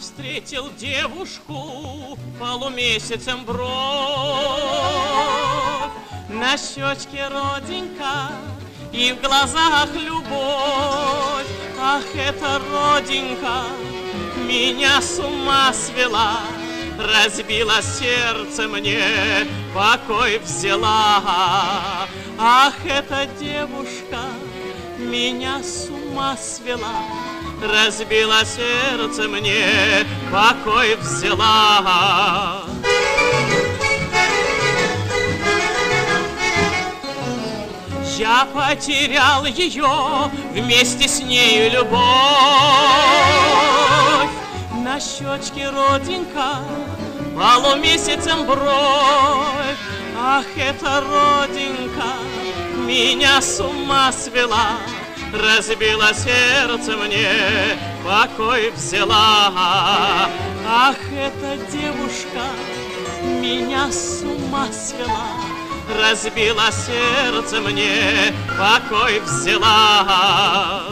встретил девушку полумесяцем бровь. На щечке родинка и в глазах любовь. Ах, эта родинка меня с ума свела, разбила сердце мне, покой взяла. Ах, эта девушка меня с ума свела, разбила сердце мне, покой взяла. Я потерял ее, вместе с нею любовь. На щечке родинка, полумесяцем бровь. Ах, эта родинка меня с ума свела, разбила сердце мне, покой взяла. Ах, эта девушка меня с ума свела, разбила сердце мне, покой взяла.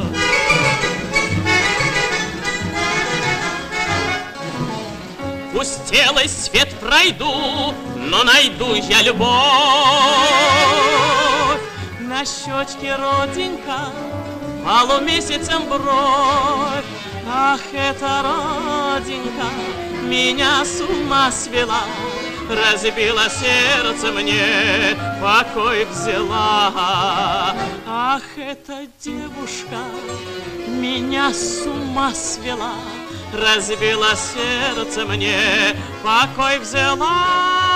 Пустелый свет пройду, но найду я любовь. На щечке родинка, полумесяцем бровь. Ах, эта родинка меня с ума свела, разбила сердце мне, покой взяла. Ах, эта девушка меня с ума свела, разбила сердце мне, покой взяла.